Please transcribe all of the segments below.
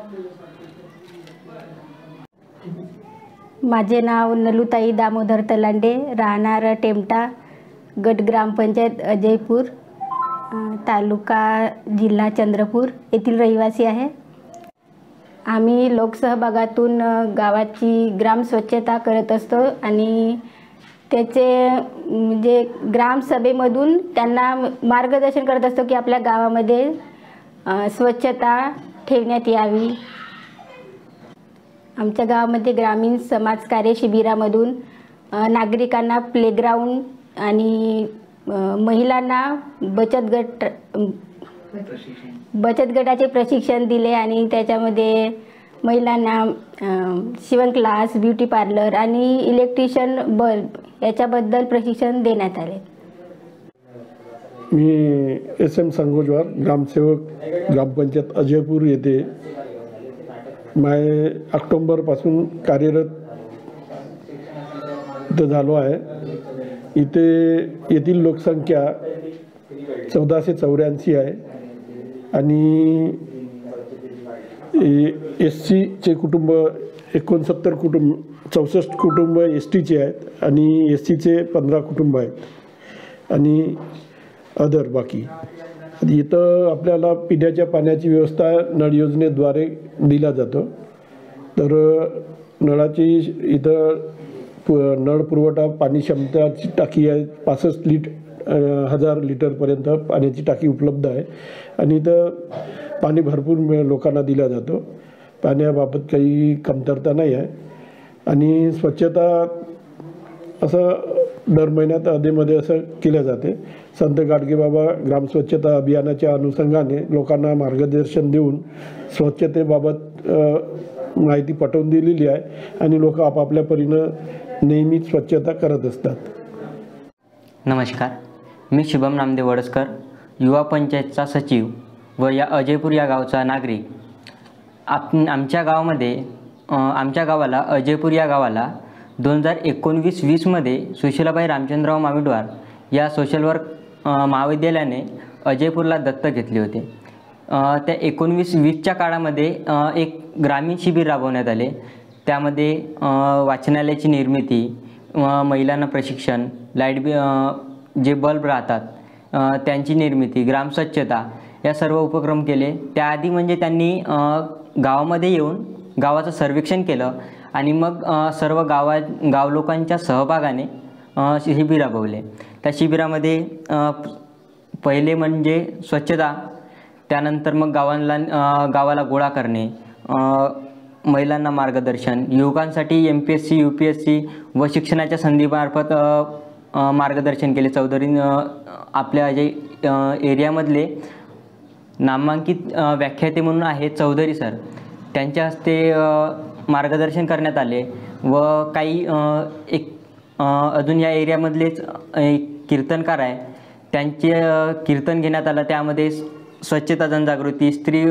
माझे नाव नलुताई दामोदर तलांडे, राहणार टेमटा, गट ग्रामपंचायत अजयपूर, तालुका जिल्हा चंद्रपूर येथील रहिवासी आहे। आम्ही लोकसहभागातून गावाची ग्राम स्वच्छता करत असतो आणि त्याचे म्हणजे ग्रामसभेमधून त्यांना मार्गदर्शन करत असतो की आपल्या गावामध्ये स्वच्छता ठेवण्यात यावी। आमच्या गावामध्ये ग्रामीण समाजकार्य शिबिरामधून नागरिकांना प्लेग्राऊंड आणि महिलांना बचत गटाचे प्रशिक्षण दिले आणि त्याच्यामध्ये महिलांना शिवण क्लास, ब्युटी पार्लर आणि इलेक्ट्रिशियन बल्ब याच्याबद्दल प्रशिक्षण देण्यात आले। मी SM संगोजवार, ग्रामसेवक, ग्रामपंचायत अजयपूर येथे ऑक्टोबरपासून कार्यरत झालो आहे। इथे येथील लोकसंख्या 1484 आहे आणि SC चे कुटुंब 69 कुटुंब, 64 कुटुंब ST चे आहेत आणि SC चे 15 कुटुंब आहेत आणि अदर बाकी। इथं आपल्याला पिण्याच्या पाण्याची व्यवस्था नळ योजनेद्वारे दिला जातो। तर नळाची इथं नळ पुरवठा पाणी क्षमताची टाकी आहे, 65,000 लिटरपर्यंत पाण्याची टाकी उपलब्ध आहे आणि इथं पाणी भरपूर लोकांना दिला जातो। पाण्याबाबत काही कमतरता नाही आहे आणि स्वच्छता असं दर महिन्यात अधेमध्ये असं केल्या जाते। संत गाडगेबाबा ग्राम स्वच्छता अभियानाच्या अनुषंगाने लोकांना मार्गदर्शन देऊन स्वच्छतेबाबत माहिती पटवून दिलेली आहे आणि लोक आपापल्या परीनं नेहमी स्वच्छता करत असतात। नमस्कार, मी शुभम नामदेव वडसकर, युवा पंचायतचा सचिव व या अजयपूर या गावचा नागरिक। आमच्या गावाला अजयपूर या गावाला 2019-20 मध्ये सुशीलाबाई रामचंद्रराव माविडवार या सोशल वर्क महाविद्यालयाने अजयपूरला दत्तक घेतले होते। त्या 19-20च्या काळामध्ये एक ग्रामीण शिबिर राबवण्यात आले। त्यामध्ये वाचनालयाची निर्मिती, महिलांना प्रशिक्षण, लाईट जे बल्ब राहतात त्यांची निर्मिती, ग्रामस्वच्छता या सर्व उपक्रम केले। त्याआधी म्हणजे त्यांनी गावामध्ये येऊन गावाचं सर्वेक्षण केलं आणि मग सर्व गाव लोकांच्या सहभागाने शिबिर राबवले। त्या शिबिरामध्ये पहिले म्हणजे स्वच्छता, त्यानंतर मग गावाला गोळा करणे, महिलांना मार्गदर्शन, युवकांसाठी MPSC UPSC व शिक्षणाच्या संधीमार्फत मार्गदर्शन केले। चौधरी आपल्या जे एरियामधले नामांकित व्याख्याते म्हणून आहेत चौधरी सर, त्यांच्या हस्ते मार्गदर्शन करण्यात आले व काही अजून या एरियामधलेच एक कीर्तनकार आहे, त्यांचे कीर्तन घेण्यात आलं। त्यामध्ये स्वच्छता जनजागृती,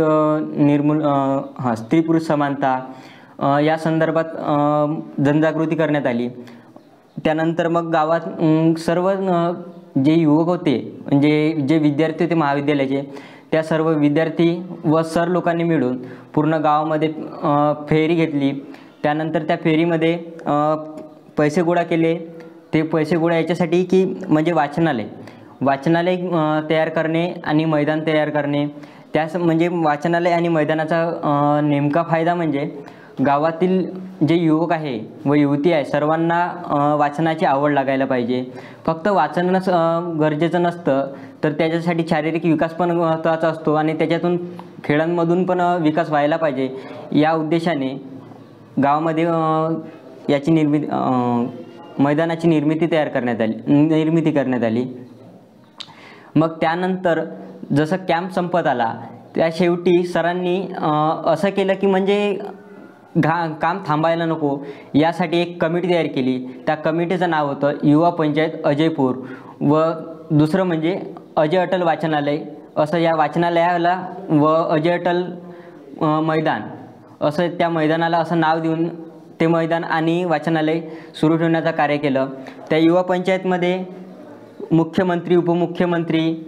स्त्री पुरुष समानता या संदर्भात जनजागृती करण्यात आली। त्यानंतर मग गावात सर्व जे युवक होते म्हणजे जे विद्यार्थी होते महाविद्यालयाचे, त्या सर्व विद्यार्थी व सर लोकांनी मिळून पूर्ण गावामध्ये फेरी घेतली। त्यानंतर त्या फेरीमध्ये पैसे गोळा केले। ते पैसे गोळा याच्यासाठी की म्हणजे वाचनालय तयार करणे आणि मैदान तयार करणे। त्यास म्हणजे वाचनालय आणि मैदानाचा नेमका फायदा म्हणजे गावातील जे युवक आहे व युवती आहे सर्वांना वाचनाची आवड लागायला पाहिजे। फक्त वाचनच गरजेचं नसतं, तर त्याच्यासाठी शारीरिक विकास पण महत्त्वाचा असतो आणि त्याच्यातून खेळांमधून पण विकास व्हायला पाहिजे। या उद्देशाने गावामध्ये याची मैदानाची निर्मिती करण्यात आली। मग त्यानंतर जसं कॅम्प संपत आला, त्या शेवटी सरांनी असं केलं की म्हणजे काम थांबायला नको, यासाठी एक कमिटी तयार केली। त्या कमिटीचं नाव होतं युवा पंचायत अजयपूर व दुसरं म्हणजे अजय अटल वाचनालय। असं या वाचनालयाला व अजय अटल मैदान असं त्या मैदानाला असं नाव देऊन ते मैदान आणि वाचनालय सुरू ठेवण्याचं कार्य केलं। त्या युवा पंचायतमध्ये मुख्यमंत्री, उपमुख्यमंत्री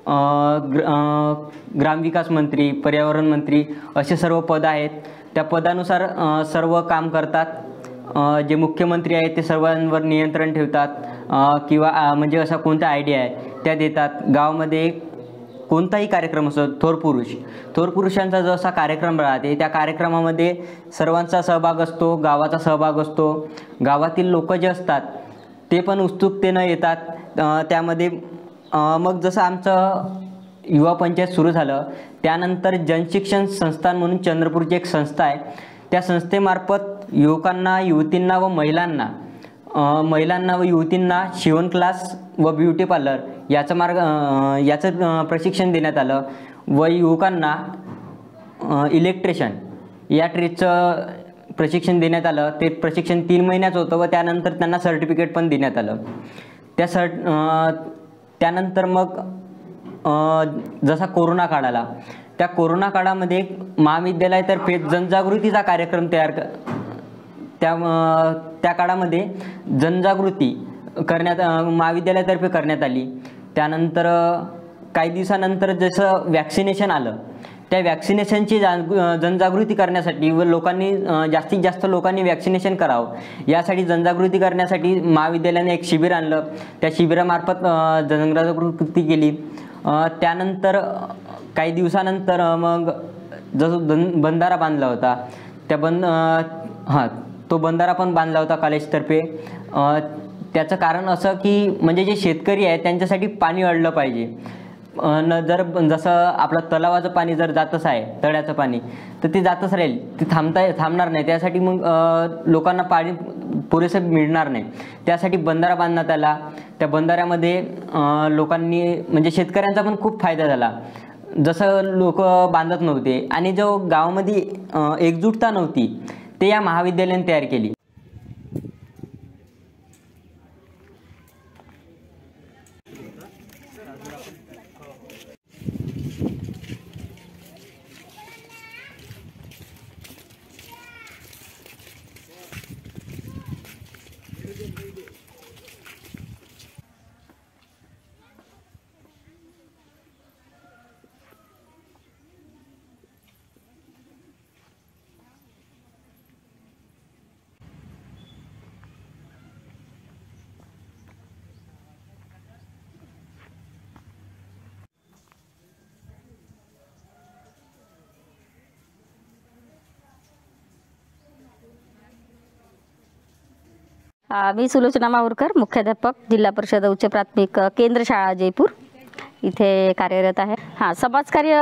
ग्रामविकास मंत्री, पर्यावरण मंत्री असे सर्व पद आहेत. त्या पदानुसार सर्व काम करतात. जे मुख्यमंत्री आहेत ते सर्वांवर नियंत्रण ठेवतात किंवा म्हणजे अशा कोणत्या आयडिया आहे त्या देतात. गावामध्ये कोणताही कार्यक्रम असो, थोर पुरुषांचा जो असा कार्यक्रम राहते त्या कार्यक्रमामध्ये सर्वांचा सहभाग असतो, गावाचा सहभाग असतो. गावातील लोक जे असतात ते पण उत्सुकतेनं येतात. त्यामध्ये मग जसं आमचं युवा पंचायत सुरू झालं त्यानंतर जनशिक्षण संस्थान म्हणून चंद्रपूरची एक संस्था आहे. त्या संस्थेमार्फत युवकांना, युवतींना व महिलांना व युवतींना शिवण क्लास व ब्युटी पार्लर याचं प्रशिक्षण देण्यात आलं व युवकांना इलेक्ट्रिशियन या ट्रेडचं प्रशिक्षण देण्यात आलं. ते प्रशिक्षण 3 महिन्याचं होतं व त्यानंतर त्यांना सर्टिफिकेट पण देण्यात आलं. त्यानंतर मग जसा कोरोना काळ आला त्या कोरोना काळामध्ये महाविद्यालयातर्फे जनजागृतीचा कार्यक्रम त्या काळामध्ये जनजागृती महाविद्यालयातर्फे करण्यात आली. त्यानंतर काही दिवसानंतर जसं वॅक्सिनेशन आलं त्या वॅक्सिनेशनची जनजागृती करण्यासाठी व जास्तीत जास्त लोकांनी वॅक्सिनेशन करावं यासाठी जनजागृती करण्यासाठी महाविद्यालयाने एक शिबिर आणलं. त्या शिबिरामार्फत जनजागृती केली. त्यानंतर काही दिवसानंतर मग जसं बंधारा बांधला होता तो बंधारा पण बांधला होता कॉलेजतर्फे. त्याचं कारण असं की म्हणजे जे शेतकरी आहे त्यांच्यासाठी पाणी अडलं पाहिजे. जसं आपलं तलावाचं पाणी जर जातच आहे, तळ्याचं पाणी, तर ते जातच राहील, ते थांबणार नाही. त्यासाठी मग लोकांना पाणी पुरेसं मिळणार नाही. त्यासाठी बंधारा बांधण्यात आला. त्या बंधाऱ्यामध्ये लोकांनी म्हणजे शेतकऱ्यांचा पण खूप फायदा झाला. जसं लोक बांधत नव्हते आणि जो गावामध्ये एकजुटता नव्हती ते या महाविद्यालयाने तयार केली. मी सुलोचना माहूरकर, मुख्याध्यापक, जिल्हा परिषद उच्च प्राथमिक केंद्र शाळा जयपूर इथे कार्यरत आहे. समाजकार्य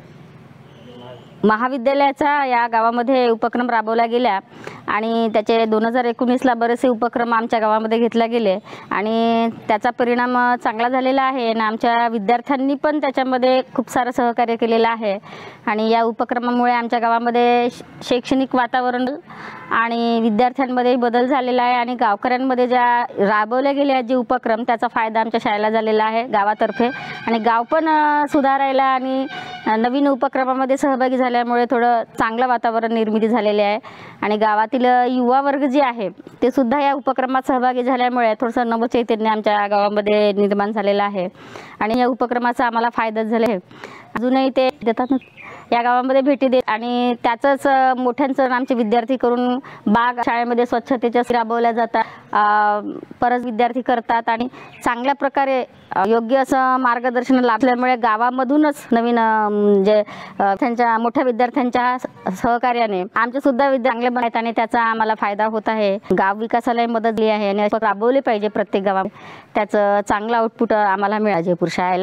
महाविद्यालयाचा या गावामध्ये उपक्रम राबवला गेला आणि त्याचे 2019ला बरेचसे उपक्रम आमच्या गावामध्ये घेतले गेले आणि त्याचा परिणाम चांगला झालेला आहे आणि आमच्या विद्यार्थ्यांनी पण त्याच्यामध्ये खूप सारं सहकार्य केलेलं आहे. आणि या उपक्रमामुळे आमच्या गावामध्ये शैक्षणिक वातावरण आणि विद्यार्थ्यांमध्ये बदल झालेला आहे आणि गावकऱ्यांमध्ये ज्या राबवले गेले जे उपक्रम त्याचा फायदा आमच्या शाळेला झालेला आहे गावातर्फे. आणि गाव पण सुधारायला आणि नवीन उपक्रमामध्ये सहभागी झाल्यामुळे थोडं चांगलं वातावरण निर्मिती झालेले आहे. आणि गावातील युवा वर्ग जे आहे ते सुद्धा या उपक्रमात सहभागी झाल्यामुळे थोडंसं नवचैतन्य आमच्या गावामध्ये निर्माण झालेलं आहे आणि या उपक्रमाचा आम्हाला फायदाच झाला आहे. अजूनही ते देतात या गावामध्ये भेटी देत आणि त्याचंच मोठ्यांचं आमचे विद्यार्थी करून बाग शाळेमध्ये स्वच्छतेच्या राबवल्या जातात. परत विद्यार्थी करतात आणि चांगल्या प्रकारे योग्य असं मार्गदर्शन लाभल्यामुळे गावामधूनच नवीन जे त्यांच्या मोठ्या विद्यार्थ्यांच्या सहकार्याने आमचे सुद्धा विद्यार्थी चांगले बनत आणि त्याचा आम्हाला फायदा होत आहे. गाव विकासाला मदत दिली आहे आणि राबवले पाहिजे प्रत्येक गावात. त्याचं चांगलं आउटपुट आम्हाला मिळालं जयपूर शाळेला.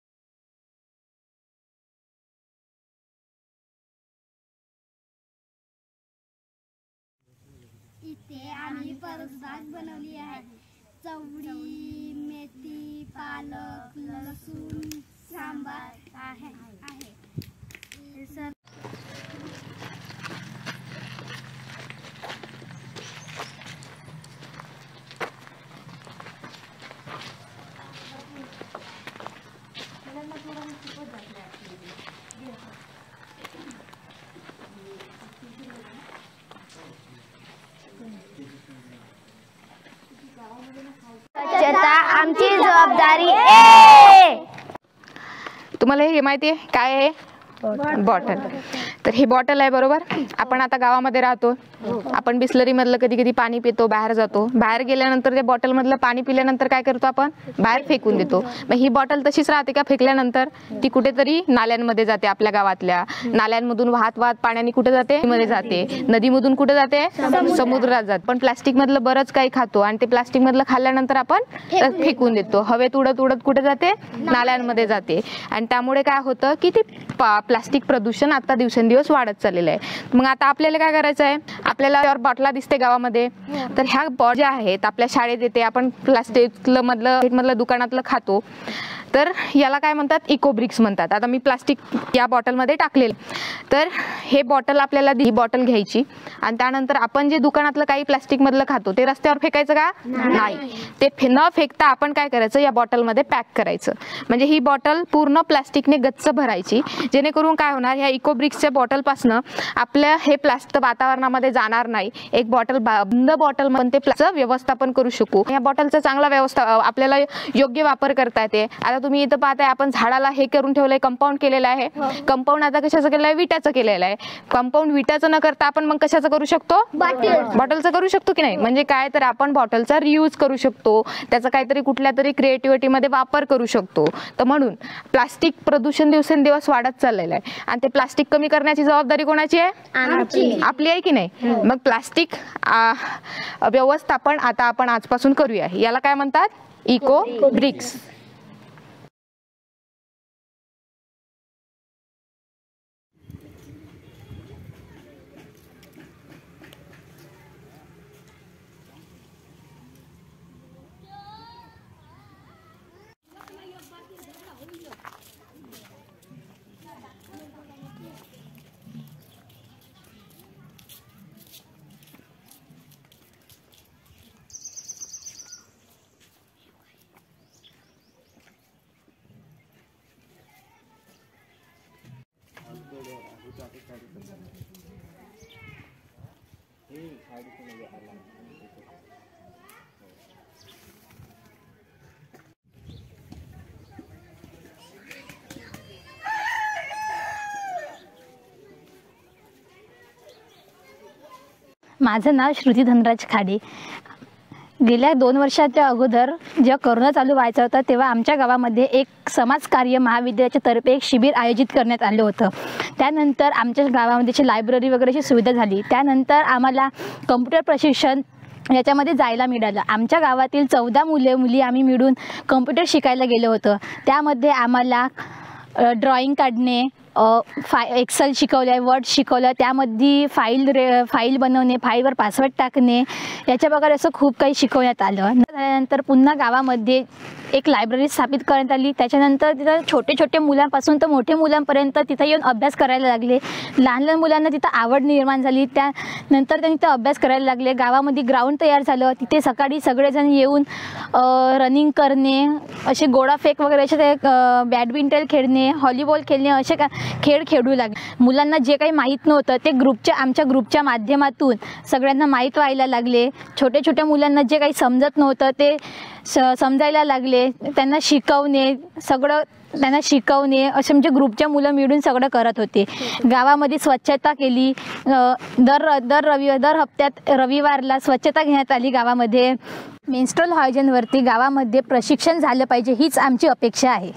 इथे आम्ही परसबाग बनवली आहे. चवळी, मेथी, पालक, लसूण, सांबार आहे. स्वच्छता आमची जबाबदारी आहे. तुम्हाला हे माहिती आहे काय आहे? बॉटल. तर ही बॉटल आहे बरोबर. आपण आता गावामध्ये राहतो, आपण बिस्लरीमधलं कधी कधी पाणी पितो, बाहेर जातो, बाहेर गेल्यानंतर त्या बॉटलमधलं पाणी पिल्यानंतर काय करतो आपण? बाहेर फेकून देतो. मग ही बॉटल तशीच राहते का फेकल्यानंतर? ती कुठेतरी नाल्यांमध्ये जाते, आपल्या गावातल्या नाल्यांमधून वाहत वाहत पाण्याने कुठे जाते? मध्ये जाते. नदीमधून कुठे जाते? समुद्रात जाते. पण प्लास्टिक मधलं बरंच काही खातो आणि ते प्लास्टिक मधलं खाल्ल्यानंतर आपण फेकून देतो. हवेत उडत उडत कुठे जाते? नाल्यांमध्ये जाते. आणि त्यामुळे काय होतं की ते प्लास्टिक प्रदूषण आता दिवसेंदिवस वाढत चाललेलं आहे. मग आता आपल्याला काय करायचं आहे? आपल्याला बॉटला दिसते गावामध्ये, तर ह्या बॉटल ज्या आहेत आपल्या शाळेत येते, आपण प्लास्टिक मधलं दुकानातलं खातो, तर याला काय म्हणतात? इको ब्रिक्स म्हणतात. आता मी प्लास्टिक या बॉटलमध्ये टाकलेलं, तर हे बॉटल आपल्याला ही बॉटल घ्यायची आणि त्यानंतर आपण जे दुकानातलं काही प्लास्टिक मधलं खातो ते रस्त्यावर फेकायचं का? नाही. ते न फेकता आपण काय करायचं? या बॉटलमध्ये पॅक करायचं. म्हणजे ही बॉटल पूर्ण प्लास्टिकने गच्च भरायची, जेणेकरून काय होणार? ह्या इको ब्रिक्सच्या बॉटलपासनं आपल्या हे प्लास्टिक वातावरणामध्ये जाणार नाही. एक बॉटल बंद बॉटल पण ते व्यवस्थापन करू शकू. या बॉटलचा चांगला आपल्याला योग्य वापर करता येते. आता तुम्ही इथं पाहताय आपण झाडाला हे करून ठेवलंय, कंपाऊंड केलेलं आहे. कंपाऊंड आता कशाचं केलं आहे? विटाचं केलेलं आहे. कंपाऊंड विटाचं न करता आपण मग कशाचं करू शकतो? बॉटलचं करू शकतो की नाही? म्हणजे काय तर आपण बॉटलचा रियूज करू शकतो, त्याचा काहीतरी कुठल्या तरी क्रिएटिव्हिटी मध्ये वापर करू शकतो. तर म्हणून प्लास्टिक प्रदूषण दिवसेंदिवस वाढत चाललेलं आहे आणि ते प्लास्टिक कमी करण्याची जबाबदारी कोणाची आहे? आपली आहे की नाही? मग प्लास्टिक व्यवस्थापन आता आपण आजपासून करूया. याला काय म्हणतात? Eco bricks. माझं नाव श्रुती धनराज खाडे. गेल्या 2 वर्षाच्या अगोदर जेव्हा कोरोना चालू व्हायचा होता तेव्हा आमच्या गावामध्ये एक समाजकार्य महाविद्यालयाच्या तर्फे एक शिबिर आयोजित करण्यात आलं होतं. त्यानंतर आमच्या गावामध्ये लायब्ररी वगैरेची सुविधा झाली. त्यानंतर आम्हाला कम्प्युटर प्रशिक्षण याच्यामध्ये जायला मिळालं. आमच्या गावातील 14 मुली आम्ही मिळून कम्प्युटर शिकायला गेलो होतो. त्यामध्ये आम्हाला ड्रॉइंग काढणे, एक्सेल शिकवलं आहे, वर्ड शिकवलं, त्यामध्ये फाईल बनवणे, फाईलवर पासवर्ड टाकणे, याच्या प्रकारे असं खूप काही शिकवण्यात आलं. त्यानंतर पुन्हा गावामध्ये एक लायब्ररी स्थापित करण्यात आली. त्याच्यानंतर तिथं छोटे छोटे मुलांपासून तर मोठे मुलांपर्यंत तिथं येऊन अभ्यास करायला लागले. लहान लहान मुलांना तिथं आवड निर्माण झाली. त्यानंतर त्यांनी तिथं अभ्यास करायला लागले. गावामध्ये ग्राउंड तयार झालं. तिथे सकाळी सगळेजण येऊन रनिंग करणे, असे गोळाफेक वगैरे असे ते बॅडमिंटन खेळणे, व्हॉलीबॉल खेळणे, असे खेळ खेळू लागले. मुलांना जे काही माहीत नव्हतं ते आमच्या ग्रुपच्या माध्यमातून सगळ्यांना माहीत व्हायला लागले. छोट्या छोट्या मुलांना जे काही समजत नव्हतं ते समजायला लागले. त्यांना शिकवणे असे म्हणजे ग्रुपच्या मुलं मिळून सगळं करत होते. गावामध्ये स्वच्छता केली. दर हप्त्यात रविवारला स्वच्छता घेण्यात आली. गावामध्ये मेन्स्ट्रुअल हायजीनवरती गावामध्ये प्रशिक्षण झालं पाहिजे, हीच आमची अपेक्षा आहे.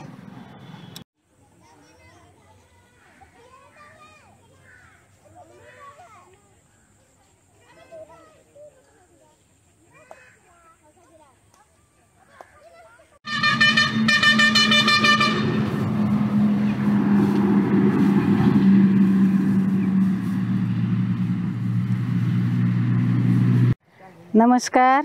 नमस्कार,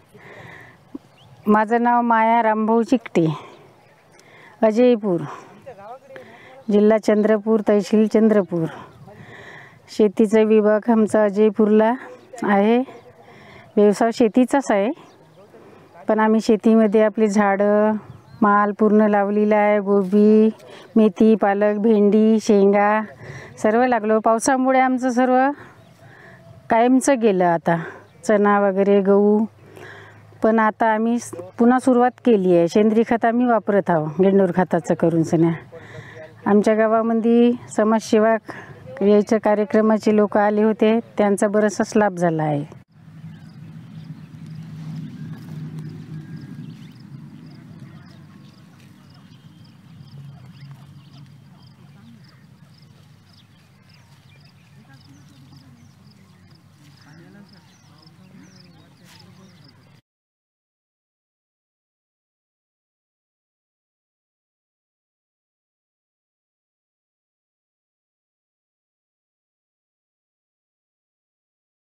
माझं नाव माया रामभाऊ चिकटे, अजयपूर, जिल्हा चंद्रपूर, तहसील चंद्रपूर. शेतीचा विभाग आमचा अजयपूरला आहे. व्यवसाय शेतीचाच आहे, पण आम्ही शेतीमध्ये आपली झाडं माल पूर्ण लावलेला आहे. गोबी, मेथी, पालक, भेंडी, शेंगा सर्व लागलो. पावसामुळे आमचं सर्व कायमचं गेलं. आता चणा वगैरे, गहू, पण आता आम्ही पुन्हा सुरुवात केली आहे. सेंद्रिय खत आम्ही वापरत आहोत, गेंडूर खताचं करून सन्या. आमच्या गावामध्ये समाजसेवा यायच्या कार्यक्रमाचे लोक आले होते, त्यांचा बराचसाच लाभ झाला आहे.